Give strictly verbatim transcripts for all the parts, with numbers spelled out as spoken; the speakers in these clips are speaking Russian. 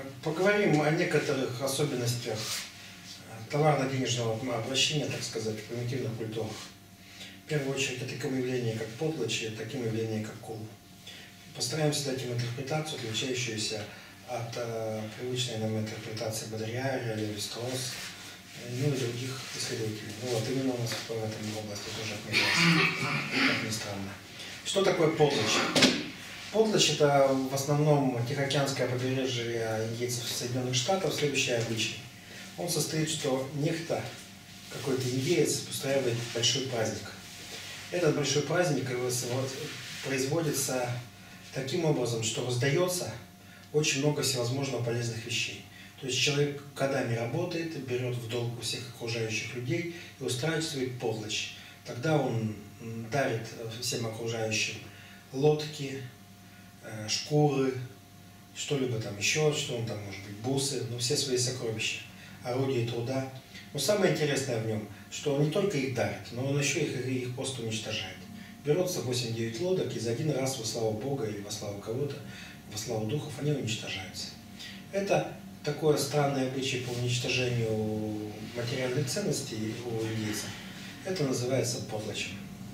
Поговорим о некоторых особенностях товарно-денежного обращения, так сказать, в примитивных культурах. В первую очередь, это такое явление, как подлачи, таким явление, как кул. Постараемся дать им интерпретацию, отличающуюся от э, привычной нам интерпретации Бодрияра, Леви-Страусс, ну и других исследователей. Ну вот именно у нас в этом области тоже отмечается, как ни странно. Что такое подлачи? Подлачь – это в основном Тихоокеанское побережье индейцев Соединенных Штатов, следующий обычай. Он состоит, что некто, какой-то индеец, устраивает большой праздник. Этот большой праздник производится таким образом, что раздается очень много всевозможных полезных вещей. То есть человек годами работает, берет в долг у всех окружающих людей и устраивает свой подлачь. Тогда он дарит всем окружающим лодки, шкуры, что-либо там еще, что он там может быть, бусы, ну все свои сокровища, орудия труда. Но самое интересное в нем, что он не только их дарит, но он еще их, их просто уничтожает. Берется восемь-девять лодок, и за один раз во славу Бога или во славу кого-то, во славу духов, они уничтожаются. Это такое странное обычай по уничтожению материальных ценностей у индейцев. Это называется подлачем.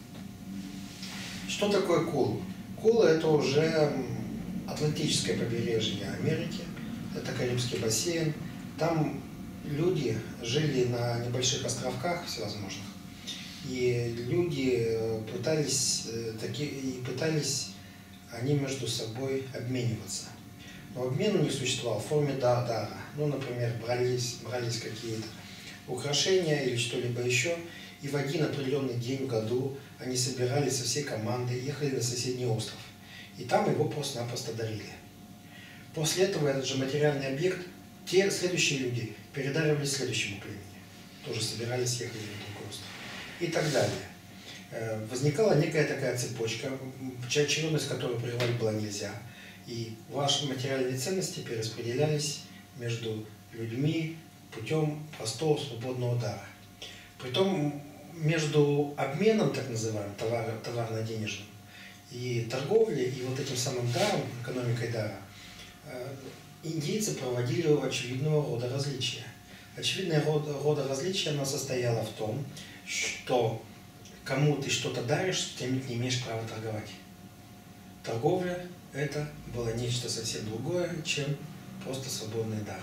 Что такое кул? Кул – это уже Атлантическое побережье Америки, это Карибский бассейн. Там люди жили на небольших островках всевозможных, и люди пытались, такие, и пытались они между собой обмениваться. Но обмен у них существовал в форме дара. Ну, например, брались, брались какие-то украшения или что-либо еще, и в один определенный день в году они собирались со всей командой, ехали на соседний остров. И там его просто-напросто дарили. После этого этот же материальный объект те следующие люди передаривали следующему племени. Тоже собирались, ехали на другой остров. И так далее. Возникала некая такая цепочка, очередность которой прерывать было нельзя. И ваши материальные ценности перераспределялись между людьми путем простого свободного дара. Притом между обменом, так называемым, товар, товарно-денежным, и торговлей, и вот этим самым даром, экономикой дара, индейцы проводили очевидного рода различия. Очевидное рода, рода различия оно состояло в том, что кому ты что-то даришь, тем не имеешь права торговать. Торговля – это было нечто совсем другое, чем просто свободный дар.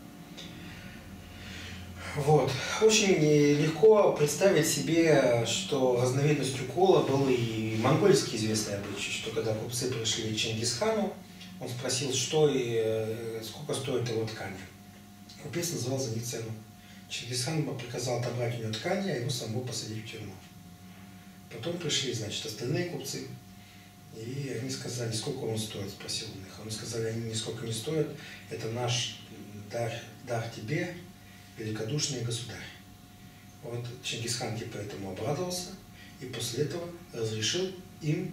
Вот. Очень легко представить себе, что разновидностью кула был и монгольский известный обычай, что когда купцы пришли к Чингисхану, он спросил, что и сколько стоит его ткань. Купец назвал за них цену. Чингисхан приказал отобрать у него ткани, а его самого посадить в тюрьму. Потом пришли, значит, остальные купцы, и они сказали, сколько он стоит, спросил у них. Они сказали, они нисколько не стоят, это наш дар, дар тебе, великодушный государь. Вот Чингисхан типа этому обрадовался, и после этого разрешил им,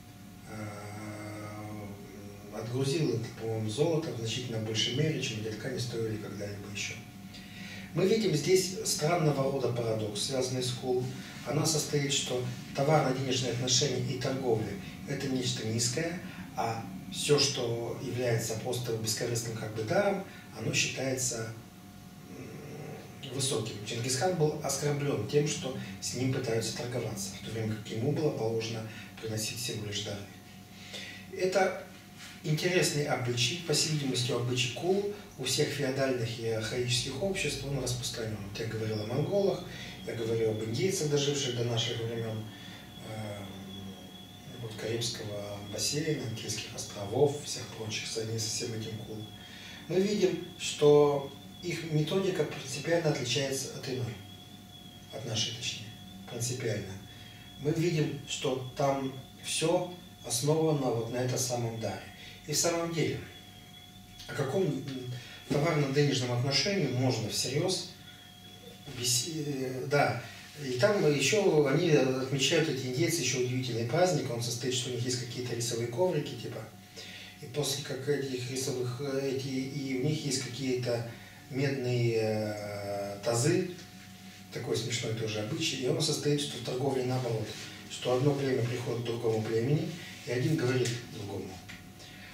э, отгрузил, по-моему, золото в значительно большей мере, чем эти ткани стоили когда-либо еще. Мы видим здесь странного рода парадокс, связанный с кул. Она состоит, что товарно-денежные отношения и торговля – это нечто низкое, а все, что является просто бескорыстным как бы даром, оно считается высоким. Чингисхан был оскорблен тем, что с ним пытаются торговаться, в то время как ему было положено приносить всего лишь дары. Это интересный обычай, по всей видимости, обычай кул у всех феодальных и архаических обществ, он распространен. Вот я говорил о монголах, я говорил об индейцах, доживших до наших времен, э, вот, Карибского бассейна, Антильских островов, всех прочих, связанных со всем этим кул. Мы видим, что их методика принципиально отличается от иной, от нашей точнее, принципиально. Мы видим, что там все основано вот на этом самом даре. И в самом деле, о каком товарно-денежном отношении можно всерьез, без, да, и там еще они отмечают, эти индейцы, еще удивительный праздник, он состоит, что у них есть какие-то рисовые коврики, типа, и после как этих рисовых, эти, и у них есть какие-то медные э, тазы, такой смешной тоже обычай, и он состоит, что в торговле наоборот, что одно племя приходит к другому племени, и один говорит другому: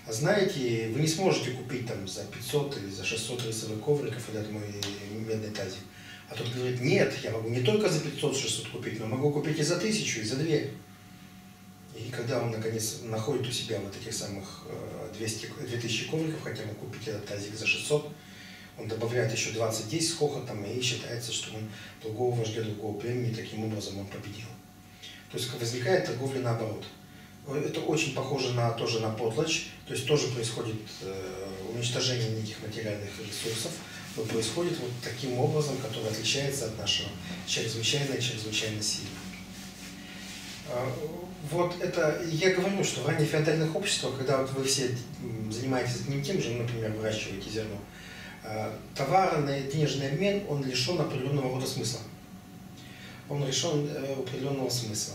А знаете, вы не сможете купить там за пятьсот или за шестьсот рисовых ковриков этот мой медный тазик. А тот говорит, нет, я могу не только за пятьсот-шестьсот купить, но могу купить и за тысячу, и за две. И когда он наконец находит у себя вот этих самых двести, две тысячи ковриков, хотя мог купить этот тазик за шестьсот, он добавляет еще двадцать-десять с хохотом, и считается, что он другого вождя, другого племени, таким образом он победил. То есть возникает торговля наоборот. Это очень похоже на, тоже на потлач, то есть тоже происходит э, уничтожение неких материальных ресурсов, но происходит вот таким образом, который отличается от нашего чрезвычайно и чрезвычайно сильно. Э, вот это, я говорю, что в ранних феодальных обществах, когда вот вы все занимаетесь одним и тем же, например, выращиваете зерно, э, товарный денежный обмен, он лишен определенного рода смысла. Он лишен э, определенного смысла.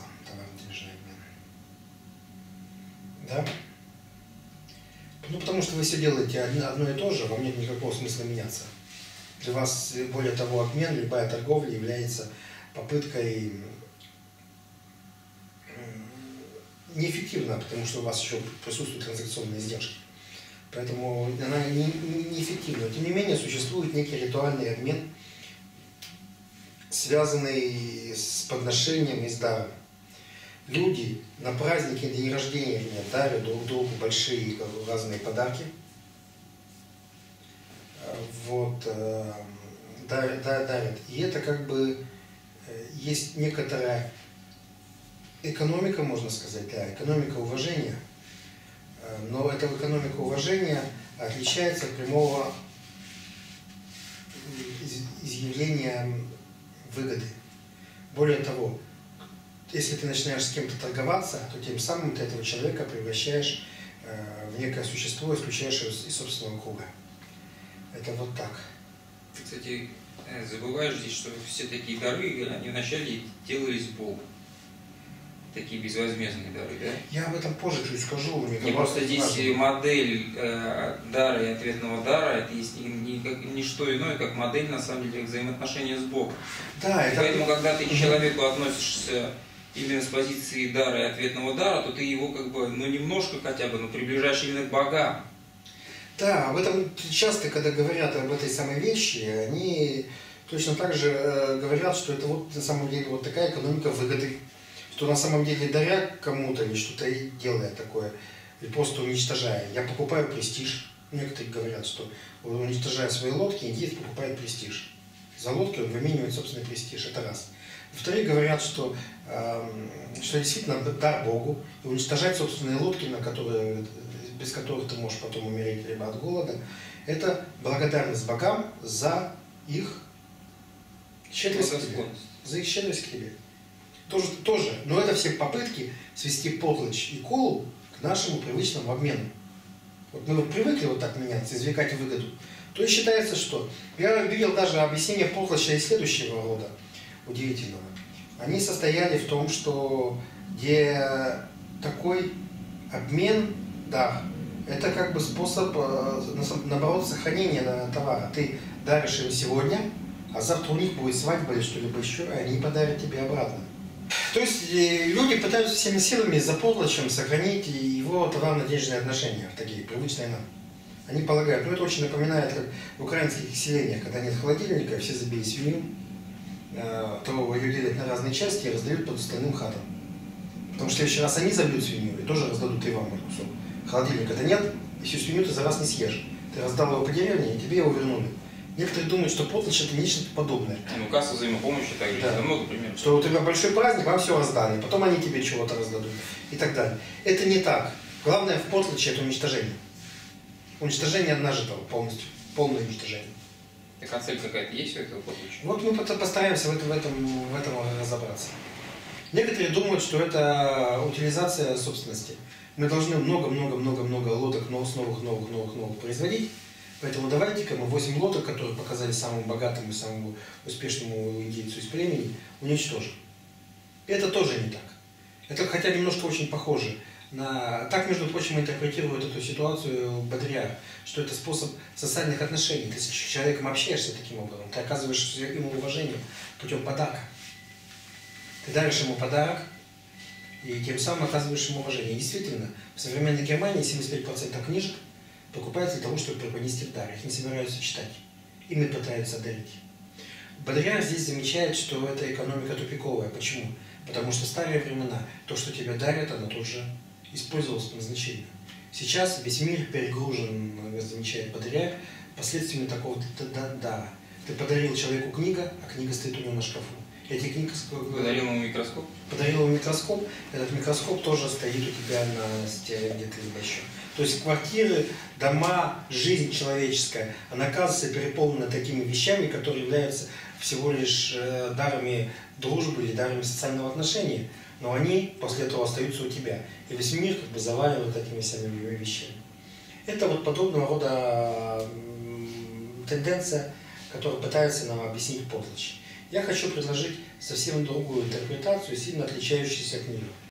Да? Ну, потому что вы все делаете одно и то же, вам нет никакого смысла меняться. Для вас, более того, обмен, любая торговля является попыткой неэффективна, потому что у вас еще присутствуют транзакционные издержки. Поэтому она неэффективна. Тем не менее, существует некий ритуальный обмен, связанный с подношением из дара. Люди на праздники, день рождения дарят друг другу большие разные подарки. Вот, дарят, дарят. И это как бы есть некоторая экономика, можно сказать, да, экономика уважения. Но эта экономика уважения отличается от прямого изъявления выгоды. Более того, если ты начинаешь с кем-то торговаться, то тем самым ты этого человека превращаешь э, в некое существо, исключаешь его из собственного круга. Это вот так. Ты, кстати, забываешь здесь, что все такие дары, они вначале делались Богу. Такие безвозмездные дары, да? Я об этом позже чуть скажу. Мне не просто здесь важно. Модель э, дара и ответного дара, это есть не, не, как, не что иное, как модель, на самом деле, взаимоотношения с Богом. Да, и это... Поэтому, когда ты к человеку относишься именно с позиции дара и ответного дара, то ты его как бы, ну немножко хотя бы, но приближаешь именно к богам. Да, об этом часто, когда говорят об этой самой вещи, они точно так же э, говорят, что это вот на самом деле вот такая экономика выгоды, что на самом деле даря кому-то или что-то делая такое, или просто уничтожая. Я покупаю престиж. Некоторые говорят, что уничтожая свои лодки, индиец покупает престиж. За лодки он выменивает собственный престиж. Это раз. Во-вторых, говорят, что, э, что действительно дар Богу, и уничтожать собственные лодки, на которые, без которых ты можешь потом умереть либо от голода, это благодарность богам за их щедрость к тебе. За их щедрость к тебе. Тоже, тоже, но это все попытки свести потлач и колу к нашему привычному обмену. Вот мы вот привыкли вот так меняться, извлекать выгоду. То есть считается, что... Я видел даже объяснение потлача из следующего рода, удивительного. Они состояли в том, что где такой обмен, да, это как бы способ, наоборот, сохранения товара. Ты даришь им сегодня, а завтра у них будет свадьба или что-либо еще, и они подарят тебе обратно. То есть люди пытаются всеми силами за потлачем сохранить его товарно-денежные отношения, такие привычные нам. Они полагают, ну это очень напоминает, как в украинских селениях, когда нет холодильника, все забили свинью, то ее делят на разные части и раздают под остальным хатам. Потому что в следующий раз они забьют свинью и тоже раздадут и вам этот кусок. Холодильника-то нет, и всю свинью ты за раз не съешь. Ты раздал его по деревне, и тебе его вернули. Некоторые думают, что потлач это нечто подобное. Ну, касса взаимопомощи также, да. много примеров. Что у тебя большой праздник, вам все раздали, потом они тебе чего-то раздадут и так далее. Это не так. Главное в потлаче это уничтожение. Уничтожение нажитого полностью. Полное уничтожение. Так а цель какая-то есть у этого потлача? Вот мы постараемся в этом, в, этом, в этом разобраться. Некоторые думают, что это утилизация собственности. Мы должны много-много-много-много лодок новых, новых, новых, новых, новых производить. Поэтому давайте-ка мы восемь лодок, которые показали самому богатому и самому успешному индейцу из племени, уничтожим. Это тоже не так. Это хотя немножко очень похоже на... Так, между прочим, интерпретируют эту ситуацию Бодрияр, что это способ социальных отношений. Ты с человеком общаешься таким образом, ты оказываешь ему уважение путем подарка. Ты даришь ему подарок, и тем самым оказываешь ему уважение. И действительно, в современной Германии семьдесят пять процентов книжек покупаются для того, чтобы преподнести в дар. Их не собираются читать. Ими пытаются одарить. Бодряр здесь замечает, что эта экономика тупиковая. Почему? Потому что в старые времена то, что тебе дарят, оно тоже использовалось по назначению. Сейчас весь мир перегружен, замечает Бодряр, последствиями такого дара. Ты подарил человеку книгу, а книга стоит у него на шкафу. Эти книги... Подарил ему микроскоп? Подарил ему микроскоп. Этот микроскоп тоже стоит у тебя на стене где-то либо еще. То есть квартиры, дома, жизнь человеческая, она оказывается переполнена такими вещами, которые являются всего лишь э, дарами дружбы или дарами социального отношения. Но они после этого остаются у тебя. И весь мир как бы завален вот этими самими вещами. Это вот подобного рода тенденция, которая пытается нам объяснить подлачь. Я хочу предложить совсем другую интерпретацию, сильно отличающуюся от нее.